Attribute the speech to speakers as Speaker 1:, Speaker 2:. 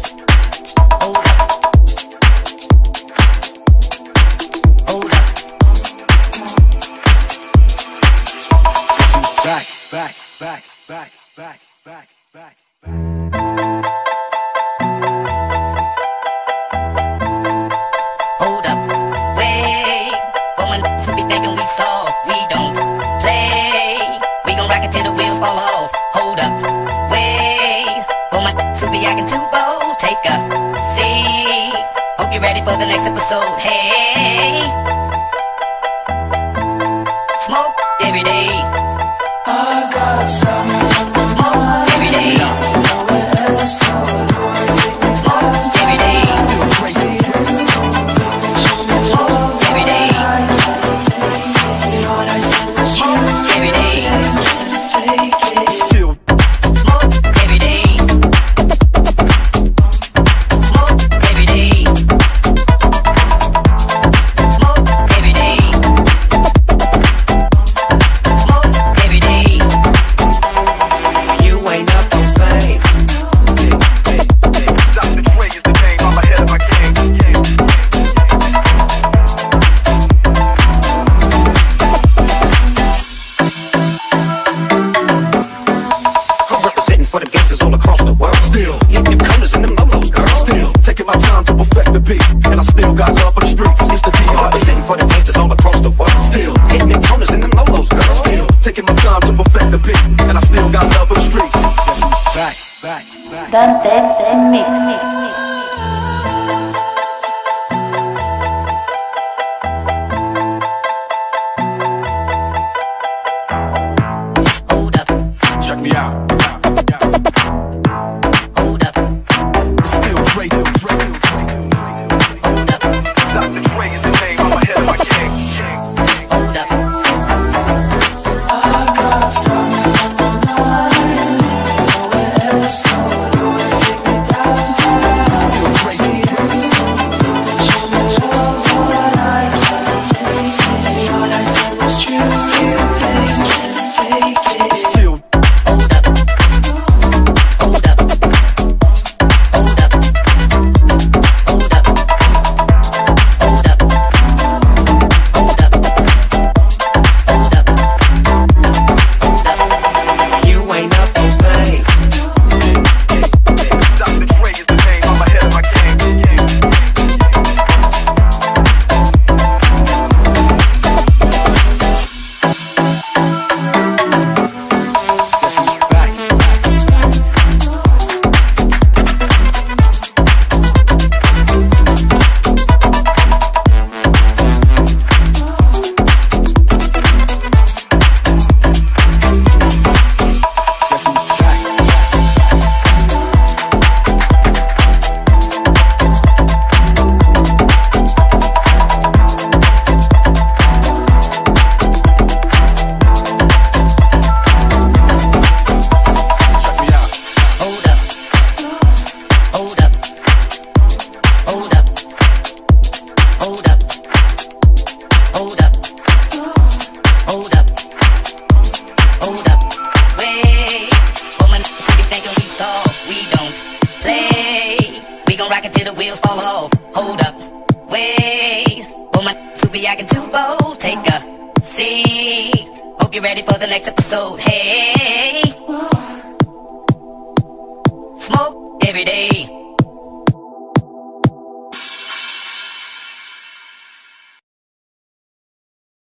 Speaker 1: Hold up, wait. For my who be thinking we soft, we don't play. We gon' rock it till the wheels fall off. Hold up, wait. For my who be acting too bold, take a seat. Hope you're ready for the next episode. Hey, smoke every day.
Speaker 2: I got something
Speaker 1: Smoke every day.
Speaker 2: nowhere else,
Speaker 1: Smoke every day. Smoke every day. Smoke every day.
Speaker 3: Still
Speaker 1: Smoke every day. Smoke every day. Smoke every day. Smoke every day.
Speaker 3: you ain't up to play. Dr. Dre is the name, I'm ahead of my game. I'm representing for the gangsters all across the world. Still hitting them corners and them lolos, girl. Still taking my time to perfect the beat, and I still got love for the streets. It's the DR. I'm representing for the gangsters all across the world. Still hitting them corners and them lolos, girl. Still taking my time to perfect the beat, and I still got love for the streets. Back.
Speaker 4: Dantex Mix.
Speaker 1: Hold up,
Speaker 3: Check me out.
Speaker 1: hold up,
Speaker 3: Still Dre.
Speaker 1: hold up,
Speaker 3: Dr. Dre is the name, I'm ahead of my game.
Speaker 1: hold up.
Speaker 2: I got something on my mind. Nowhere else, take me downtown.
Speaker 3: Still Dre.
Speaker 2: Show me love, what I can't take it. All I said was true, you can't fake it.
Speaker 3: Still
Speaker 1: Hold up, hold up, hold up, hold up, hold up, hold up, hold up, hold up.
Speaker 3: you ain't up to play. Dr. Dre is the name, I'm ahead of my game.
Speaker 1: Hold up, hold up, hold up, hold up, hold up, hold up, hold up. Wait, for my who be thinking we soft, we don't play. We gon' rock it till the wheels fall off. Hold up, wait, for my who be acting too bold, take a seat. Hope you're ready for the next episode. Hey, smoke every day.